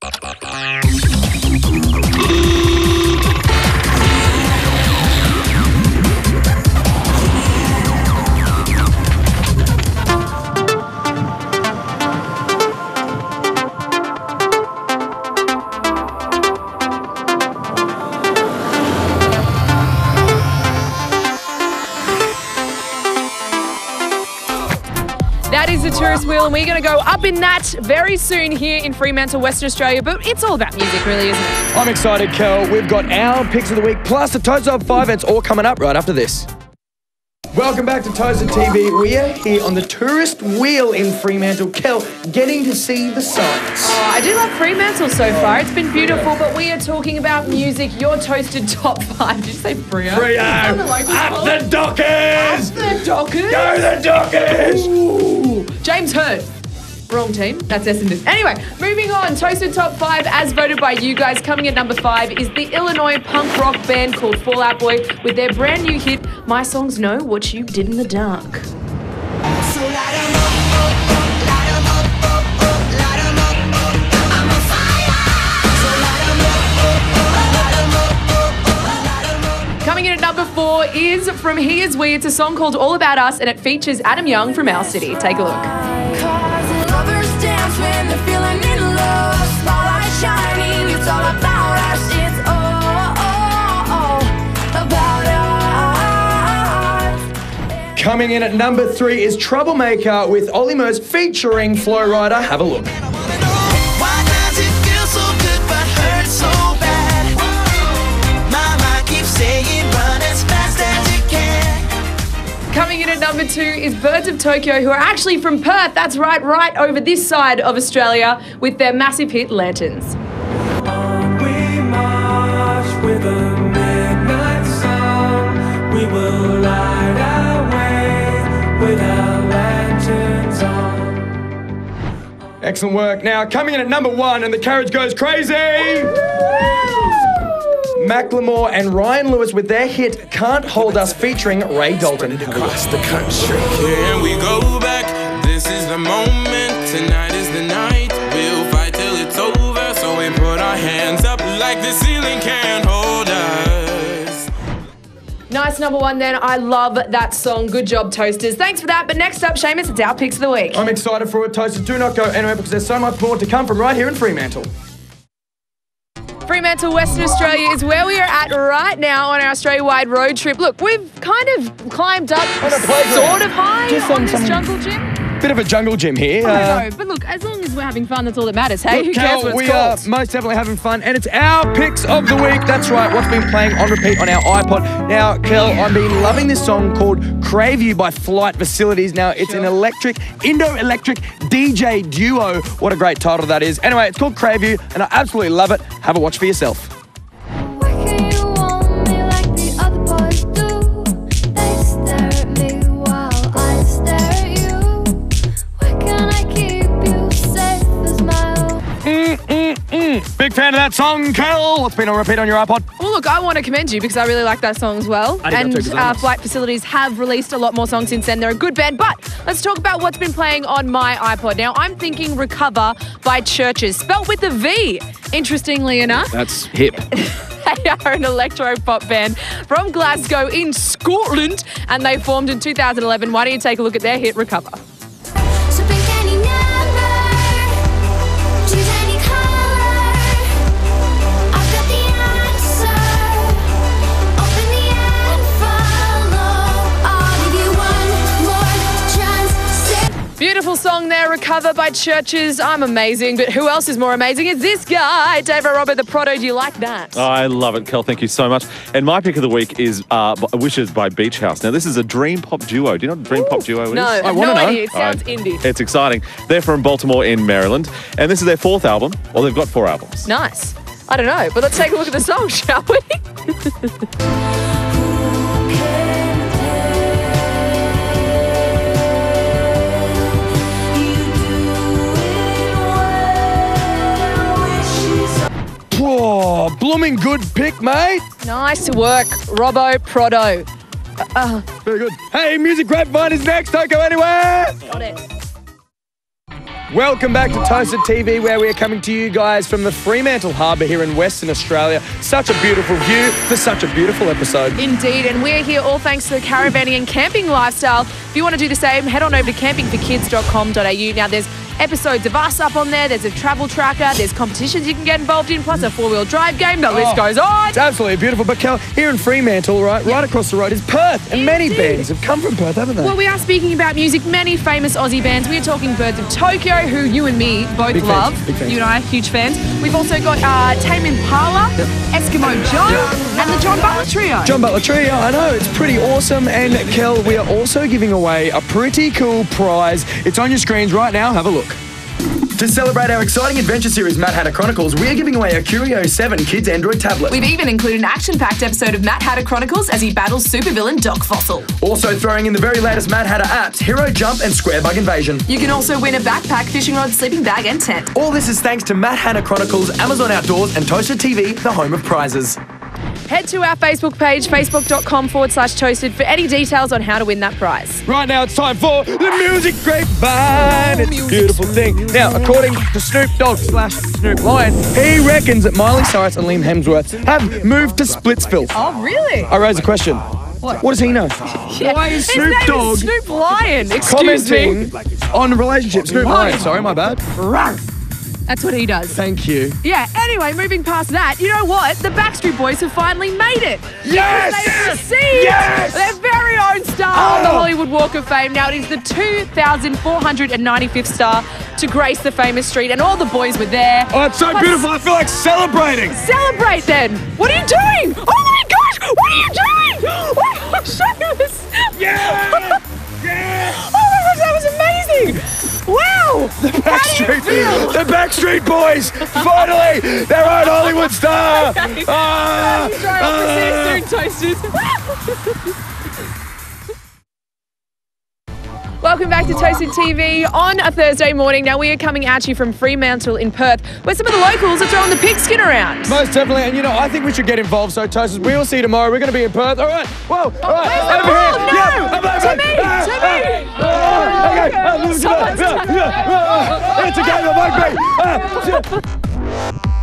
That is the Tourist Wheel, and we're going to go up in that very soon here in Fremantle, Western Australia. But it's all about music, really, isn't it? I'm excited, Kel. We've got our picks of the week, plus the Toast Up 5. It's all coming up right after this. Welcome back to Toasted TV. We are here on the Tourist Wheel in Fremantle. Kel, getting to see the sights. Oh, I do love Fremantle so far. It's been beautiful, but we are talking about music. Your toasted top 5. Did you say Freo? Freo! Up the Dockers! Up the Dockers! Go the Dockers! Ooh. James Hurd. Wrong team. That's Essendon. Anyway, moving on. Toasted Top 5, as voted by you guys. Coming at number 5 is the Illinois punk rock band called Fall Out Boy with their brand new hit, My Songs Know What You Did in the Dark. Coming in at number 4 is from Here's We. It's a song called All About Us, and it features Adam Young from Our City. Take a look. When they're feeling in love, spotlight shining, it's all about us, it's all about us. Coming in at number 3 is Troublemaker with Ollie Murs featuring Flow Rider. Have a look. Why does it feel so good but hurt so bad? My mind keeps saying run as fast as you can. Coming in at number 2 is Birds of Tokyo, who are actually from Perth. That's right over this side of Australia, with their massive hit Lanterns. On we march with a midnight song. We will light our way with our lanterns on. Excellent work. Now, coming in at number 1, and the carriage goes crazy! Macklemore and Ryan Lewis with their hit Can't Hold Us featuring Ray Dalton. Across the country. Here we go back. This is the moment. Tonight is the night. We'll fight till it's over. So we put our hands up like the ceiling can't hold us. Nice number 1 then. I love that song. Good job, Toasters. Thanks for that. But next up, Seamus, it's our picks of the week. I'm excited for it, Toasters. Do not go anywhere because there's so much more to come from right here in Fremantle. Fremantle, Western Australia is where we are at right now on our Australia-wide road trip. Look, we've kind of climbed up sort of high just on this jungle gym. Bit of a jungle gym here. I know, but look, as long as we're having fun, that's all that matters. Hey, Look, who cares what it's we called? are most definitely having fun, and it's our picks of the week. That's right, what's been playing on repeat on our iPod. Now, Kel, I've been loving this song called Crave You by Flight Facilities. Now, it's an Indo-electric DJ duo. What a great title that is. Anyway, it's called Crave You, and I absolutely love it. Have a watch for yourself. Big fan of that song, Kel. What's been on repeat on your iPod? Well, look, I want to commend you because I really like that song as well. And Flight Facilities have released a lot more songs since then. They're a good band. But let's talk about what's been playing on my iPod. Now, I'm thinking Recover by Churches, spelt with a V, interestingly enough. That's hip. They are an electro-pop band from Glasgow in Scotland, and they formed in 2011. Why don't you take a look at their hit, Recover? Beautiful song there, Recover by Churches. I'm amazing, but who else is more amazing? It's this guy, David Robert, the Proto. Do you like that? I love it, Kel. Thank you so much. And my pick of the week is Wishes by Beach House. Now, this is a dream pop duo. Do you know what a dream pop duo is? No, I have no idea. It sounds indie. It's exciting. They're from Baltimore in Maryland, and this is their 4th album. Well, they've got 4 albums. Nice. I don't know, but let's take a look at the song, shall we? Whoa, blooming good pick, mate. Nice work, Robbo Proto. Very good. Hey, Music Grapevine is next. Don't go anywhere. Got it. Welcome back to Toasted TV, where we are coming to you guys from the Fremantle Harbour here in Western Australia. Such a beautiful view for such a beautiful episode. Indeed, and we're here all thanks to the Caravanian camping lifestyle. If you want to do the same, head on over to campingforkids.com.au. Now, there's episodes of us up on there. There's a travel tracker. There's competitions you can get involved in, plus a four-wheel drive game. The list goes on. It's absolutely beautiful. But Kel, here in Fremantle, right across the road is Perth, and many bands have come from Perth, haven't they? Well, we are speaking about music. Many famous Aussie bands. We are talking Birds of Tokyo, who you and me both Big love. fans, big fans. You and I are huge fans. We've also got Tame Impala, Eskimo Joe, and the John Butler Trio. John Butler Trio, I know, it's pretty awesome. And Kel, we are also giving away a pretty cool prize. It's on your screens right now. Have a look. To celebrate our exciting adventure series, Mad Hatter Chronicles, we are giving away a Curio 7 Kids Android tablet. We've even included an action-packed episode of Mad Hatter Chronicles as he battles supervillain Doc Fossil. Also throwing in the very latest Mad Hatter apps, Hero Jump and Square Bug Invasion. You can also win a backpack, fishing rod, sleeping bag and tent. All this is thanks to Mad Hatter Chronicles, Amazon Outdoors and Toasted TV, the home of prizes. Head to our Facebook page, facebook.com/toasted, for any details on how to win that prize. Right now it's time for the Music Grapevine. It's a beautiful thing. Now, according to Snoop Dogg / Snoop Lion, he reckons that Miley Cyrus and Liam Hemsworth have moved to Splitsville. Oh, really? I raise a question. What does he know? Why is Snoop His name Dogg is Snoop Lion. Excuse me. commenting on relationships? Snoop Lion, sorry, my bad. That's what he does. Thank you. Yeah, anyway, moving past that, you know what? The Backstreet Boys have finally made it. Yes! They've received their very own star on the Hollywood Walk of Fame. Now, it is the 2,495th star to grace the famous street, and all the boys were there. Oh, it's so beautiful. I feel like celebrating. Celebrate then. What are you doing? Oh my gosh, what are you doing? Oh my gosh, show me this. Yeah! Yeah! Oh my gosh, that was amazing. Wow. The Backstreet Boys, finally, their own Hollywood star. See you soon, Toasters. Welcome back to Toasted TV on a Thursday morning. Now, we are coming at you from Fremantle in Perth, where some of the locals are throwing the pigskin around. Most definitely, and you know, I think we should get involved. So, Toasters, we will see you tomorrow. We're going to be in Perth. All right. Whoa. All right. Where's the Over ball? here. No. Yeah. To me. Okay. Someone's It's a game of rugby.